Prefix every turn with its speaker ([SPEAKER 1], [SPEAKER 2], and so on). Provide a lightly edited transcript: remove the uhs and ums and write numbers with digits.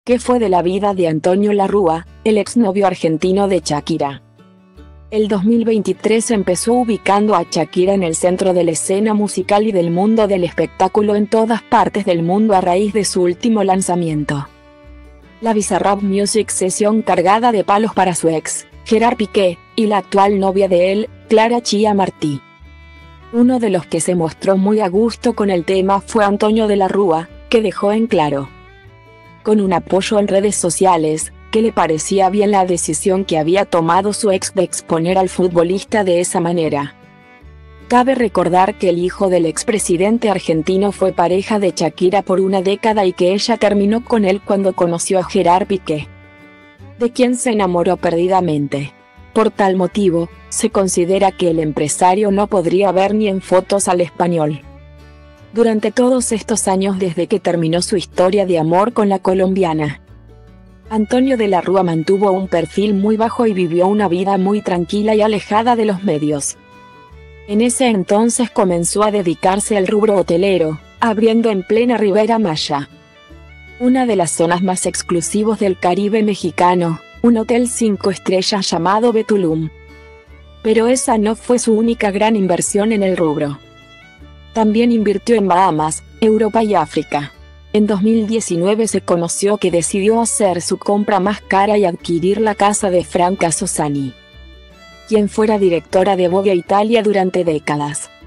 [SPEAKER 1] ¿Qué fue de la vida de Antonio Larrúa, el exnovio argentino de Shakira? El 2023 empezó ubicando a Shakira en el centro de la escena musical y del mundo del espectáculo en todas partes del mundo a raíz de su último lanzamiento. La Bizarrap Music Session cargada de palos para su ex, Gerard Piqué, y la actual novia de él, Clara Chía Martí. Uno de los que se mostró muy a gusto con el tema fue Antonio de la Rúa, que dejó en claro, con un apoyo en redes sociales, que le parecía bien la decisión que había tomado su ex de exponer al futbolista de esa manera. Cabe recordar que el hijo del expresidente argentino fue pareja de Shakira por una década y que ella terminó con él cuando conoció a Gerard Piqué, de quien se enamoró perdidamente. Por tal motivo, se considera que el empresario no podría ver ni en fotos al español. Durante todos estos años desde que terminó su historia de amor con la colombiana, Antonio de la Rúa mantuvo un perfil muy bajo y vivió una vida muy tranquila y alejada de los medios. En ese entonces comenzó a dedicarse al rubro hotelero, abriendo en plena Riviera Maya, una de las zonas más exclusivos del Caribe mexicano, un hotel 5 estrellas llamado Betulum. Pero esa no fue su única gran inversión en el rubro. También invirtió en Bahamas, Europa y África. En 2019 se conoció que decidió hacer su compra más cara y adquirir la casa de Franca Sozzani, quien fuera directora de Vogue Italia durante décadas.